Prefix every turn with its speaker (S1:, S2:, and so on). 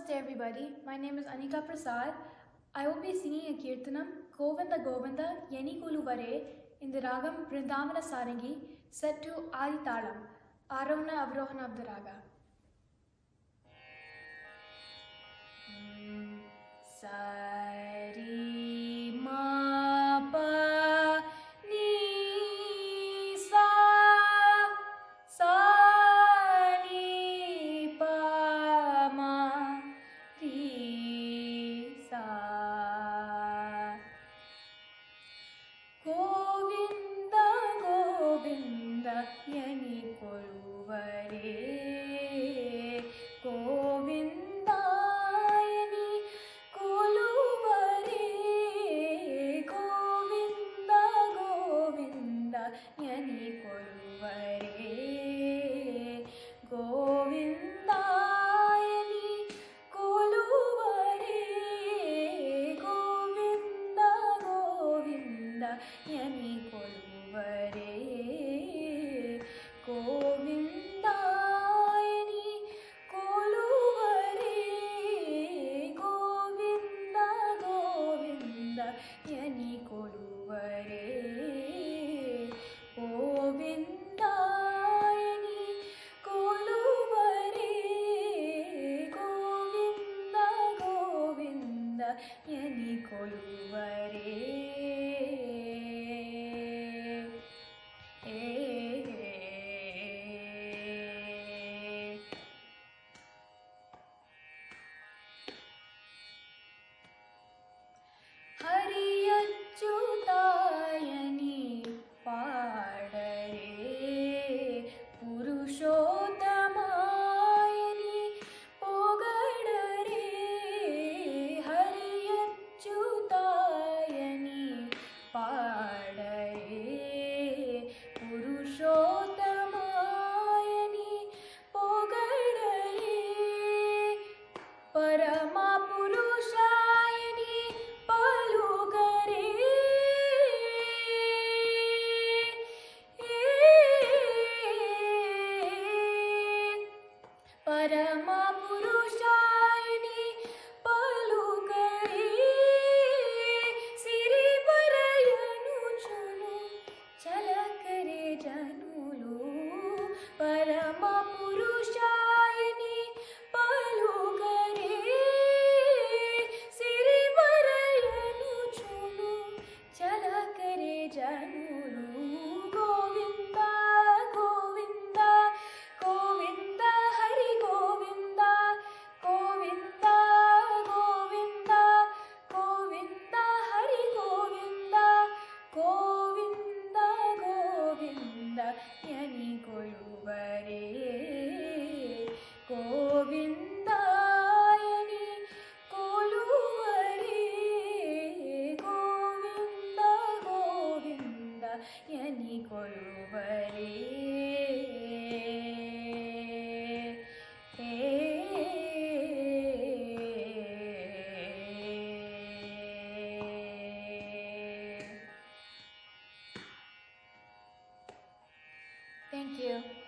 S1: Namaste everybody, my name is Anika Prasad. I will be singing a Kirtanam, Govinda Govinda Yeni Kuluvare, in the Ragam Vrindavana Sarangi, set to Adi Talam, Arohana Avrohana of the Raga. Sari ma pa ni sa sa ni pa ma ri sa. Govinda Govinda yani koluvare, Govinda yani koluvare, Govinda Govinda yani koluvare, Govinda yani koluvare, Govinda Govinda yani koluvare, Govinda yani koluvare, Govinda Govinda yani koluvare, Govinda yani koluvare, Govinda Govinda yani koluvare. Hari achyutayani paadare, Purushottamayani pogadare, Hari achyutayani paadare, Purushottamayani pogadare, Parama Purushayani palugare, Parama Purushayani palugare, Siri Parayanu chunu chalakare janulu, Parama Purushayani palugare, Siri Parayanu chunu chalakare janulu, Govinda Govinda Govinda Hari Govinda Govinda Govinda Govinda Hari Govinda Govinda Govinda yani koluvare, Govinda yani koluvare, Govinda Govinda yani koluvare. Thank you.